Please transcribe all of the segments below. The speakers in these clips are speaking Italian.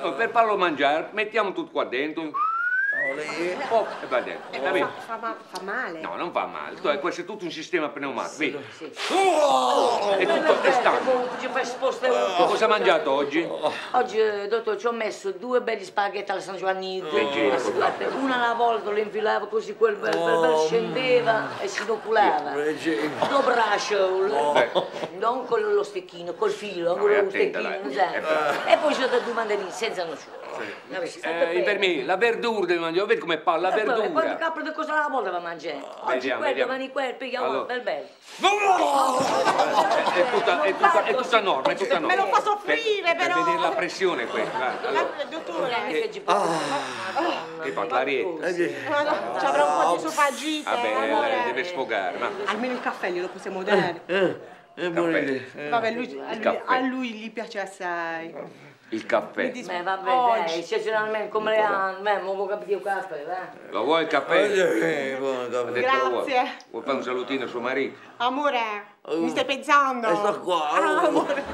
No, per farlo mangiare, mettiamo tutto qua dentro. Oh, e va dentro. Fa male. No, non fa male. Questo è tutto un sistema pneumatico. Vedi? Sì. È tutto estraneo. Ci fai spostare. Cosa hai mangiato oggi? Oggi, dottore, ci ho messo 2 belli spaghetti alla San Giovannino. Guarda. Una alla volta lo infilavo così, quel bel scendeva e si inoculava. Due braccio, non con lo stecchino, col filo, con lo stecchino, sai. E poi ci ho dato 2 mandarini senza noce. Per me, la verdura devi mangiare, vedi come parla, la E poi verdura. il capo di cosa la volta va a mangiare? Oggi quello, domani quello, pigliamo bel bello. È tutta norma, è tutta norma. Me lo fa soffrire, però. Per vedere la pressione questa, guarda. Allora, Dottore. che fa l'arietta. Ci avrà un po' di sofagite. Vabbè, deve sfogare, ma... Almeno il caffè glielo possiamo dare. È buona idea. Vabbè, a lui gli piace assai. Il caffè. Vabbè, dai, eccezionalmente come le anime, non ho capito il caffè, va? Lo vuoi il caffè? Grazie. Vuoi fare un salutino a suo marito? Amore, mi stai pensando? Sto qua. Amore.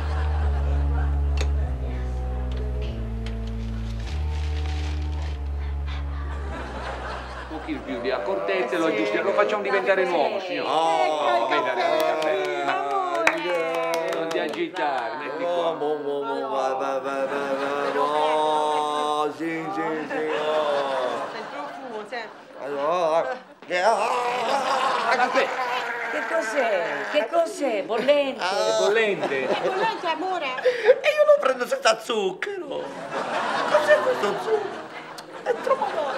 Un pochino più di accortezza, lo aggiustiamo, lo facciamo diventare nuovo, signore. Oh, vedi, il caffè. Non ti agitare, metti qua. Sì. Senti il profumo, Caffè. Che cos'è? Che cos'è? Bollente? È bollente. È bollente, amore. E io lo prendo senza zucchero. Cos'è questo zucchero? È troppo